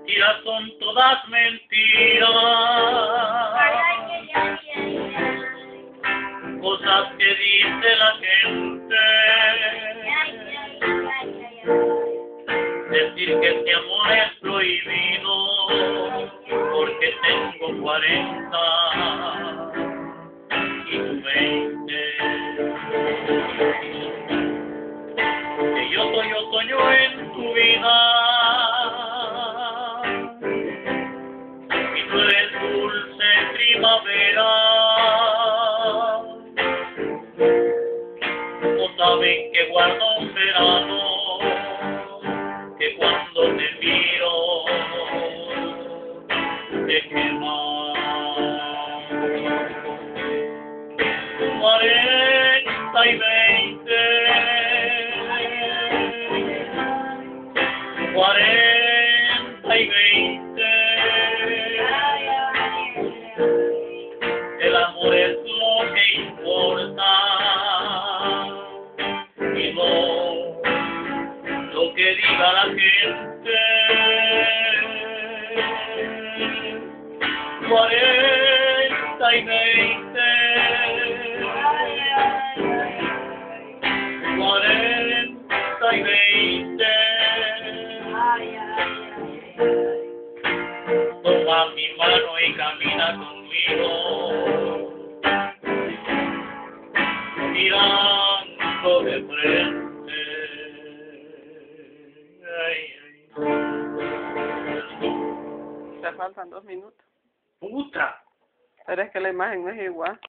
mentiras son todas mentiras, cosas que dice la gente, decir que este amor es prohibido, porque tengo 40 y tú 20, que yo soy otoño en tu vida, y tú eres dulce primavera. No saben que guardo un verano, que cuando te miro te quema. 40 y 20, 40 y 20, el amor es lo que importa y no lo que diga la gente. 40 y 20, 40 y 20, toma mi mano y camina conmigo, mirando de frente. Ay, Te faltan 2 minutos. puta. Pero es que la imagen no es igual.